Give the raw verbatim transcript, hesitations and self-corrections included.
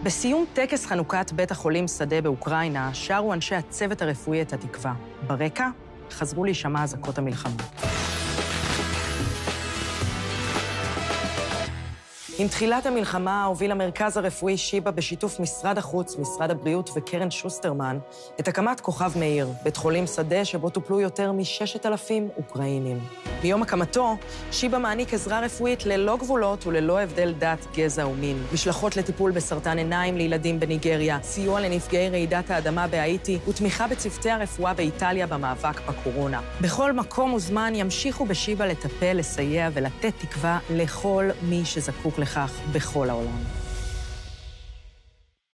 בסיום טקס חנוכת בית החולים שדה באוקראינה, שרו אנשי הצוות הרפואי את התקווה. ברקע חזרו להישמע אזעקות המלחמה. עם תחילת המלחמה הוביל המרכז הרפואי שיבא בשיתוף משרד החוץ, משרד הבריאות וקרן שוסטרמן את הקמת כוכב מאיר, בית חולים שדה שבו טופלו יותר מששת אלפים אוקראינים. ביום הקמתו, שיבא מעניק עזרה רפואית ללא גבולות וללא הבדל דת, גזע ומין. משלחות לטיפול בסרטן עיניים לילדים בניגריה, סיוע לנפגעי רעידת האדמה בהאיטי ותמיכה בצוותי הרפואה באיטליה במאבק בקורונה. בכל מקום וזמן ימשיכו בשיבא לטפל, לסייע ולתת תקווה לכל מי שזקוק לכך בכל העולם.